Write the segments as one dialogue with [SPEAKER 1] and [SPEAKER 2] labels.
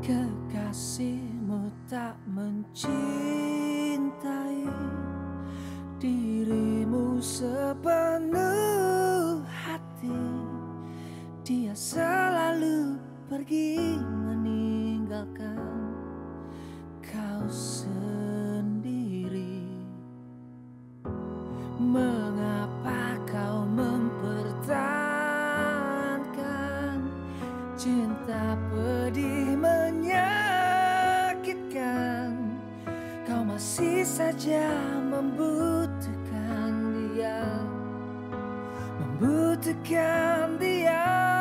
[SPEAKER 1] Kekasihmu tak mencintai dirimu sepenuh hati. Dia selalu pergi meninggalkan kau sendiri. Mengapa kau mempertahankan cinta pedih menyakitkan? Kau masih saja membutuhkan dia, membutuhkan dia.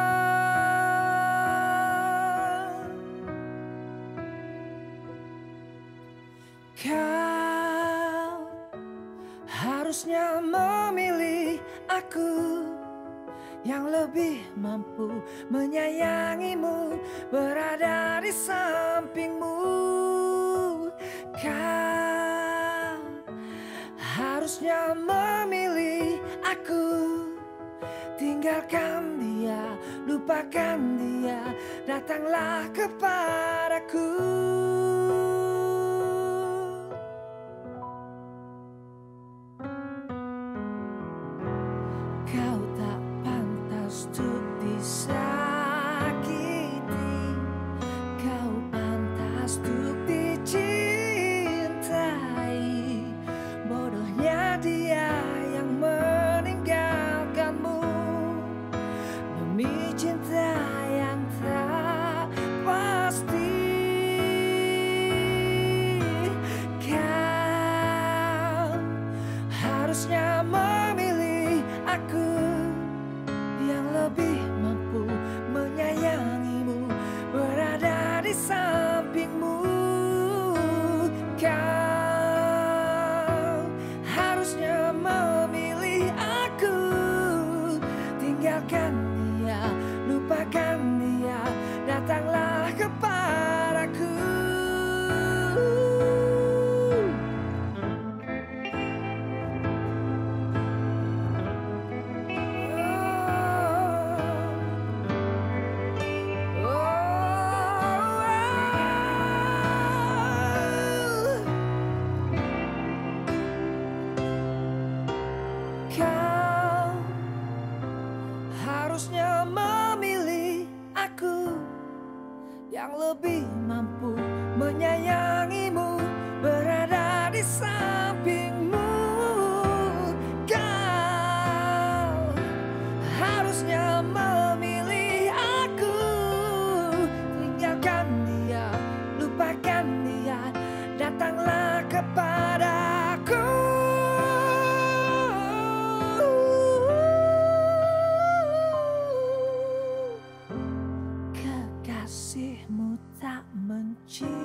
[SPEAKER 1] Kau harusnya memilih aku yang lebih mampu menyayangimu, berada di sampingmu. Kau harusnya memilih aku, tinggalkan dia, lupakan dia, datanglah kepadaku. Kau tak pantas untuk disakiti, kau pantas untuk dicintai. Bodohnya dia yang meninggalkanmu demi cinta yang tak pasti. Kau harusnya memilih aku yang lebih mampu menyayangimu, berada di sampingmu. Kau harusnya memilih aku, tinggalkan dia, lupakan dia, datanglah kepadaku. Kau harusnya memilih aku yang lebih mampu menyayangimu, berada di sampingmu. Kau harusnya memilih aku, tinggalkan dia, lupakan dia, datanglah kepadaku. Kekasihmu tak mencintai